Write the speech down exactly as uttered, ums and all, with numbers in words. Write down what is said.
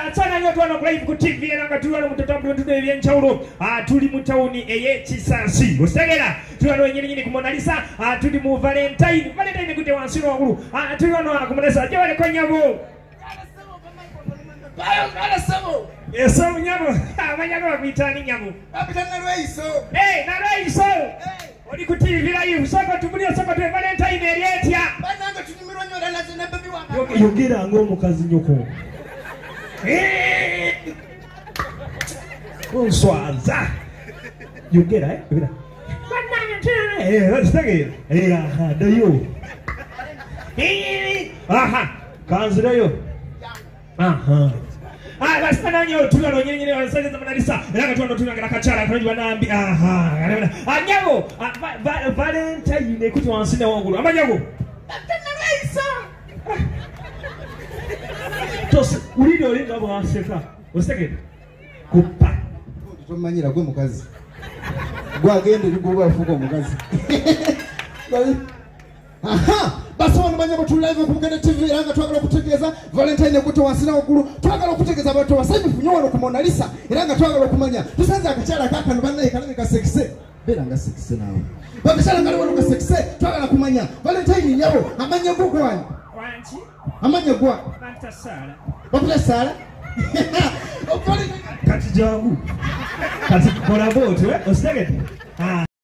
sana nyo twana ku live ku T V era nga tuli wano mu tutambula tudo ebyenjawulo. Ah tuli mu tawuni eye Kisasi. Ostegera tuli wano nyini nyini ku Mona Lisa. Ah tuli mu Valentine. Valentine kute wansiro wangulu. Ah tuli wano ku Mona Lisa. Jawale ko nyabo. Bayo kala sabo. Eso nyabo. Amanyago bakuyitani nyabo. Bapitana lweiso. Eh na lweiso. Oli ku T V live soko tumulia soko tu Valentine erietya. Bananga tunyumirwa nyola na zina baby wanga. Yogera ngo mukazi nyoko. Eh. Onswaza. Yogera eh? Yogera. Bananga tena. Eh, ostegera. Eh, aha, dayo. Eh. Aha. Kanzira yo. Aha. Ah, basta nyo tulano nyinyi nyinyi wanasaidia Mona Lisa. Nanga tuano tunanga kachara kwa njiba nambi. Aha. Anyabo, Valentine kuti wansine wangulu. Amanyabo. Batana raisa. Tos ulide ulinde abo aseka. Oseke. Kupa. Tumanyira gwe mukazi. Gwa agende liguba fuko mukazi. Aha. Basi wano banyabo tu live ku Buganda T V iranga twagala kutegeza Valentine kuto wansina ogulu twagala kutegeza abantu basajju funyono ku Mona Lisa iranga twagala kumanya tusanze akachara kaka nubana ikalanga ka sexe bera nga sexe nawe bakachara ngalo wano ka sexe twagala kumanya Valentine nyabo amanya guko wani Wanchi amanya gwa Banta sala Bapula sala kati jangu kati kola boto eh ostegete ah